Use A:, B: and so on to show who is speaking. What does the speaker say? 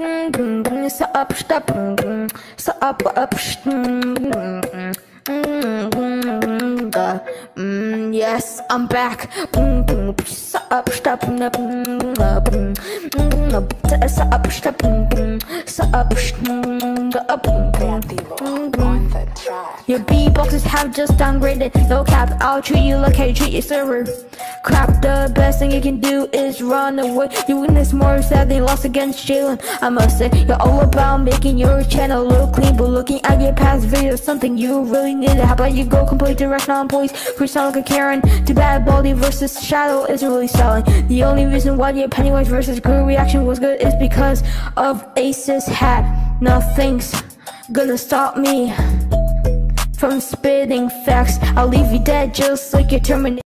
A: Yes, I'm back. Your beatboxes have just downgraded. No cap, I'll treat you like I treat your server. Crap, the best thing you can do is run away. You witness more sad they lost against Jalen. I must say, you're all about making your channel look clean, but looking at your past videos, something you really need. How about you go complete the restaurant employees? Freestyle like a Karen. Too bad Baldi versus Shadow isn't really selling. The only reason why your Pennywise versus Guru reaction was good is because of Ace's hat. Nothing's gonna stop me from spitting facts. I'll leave you dead just like your Terminator.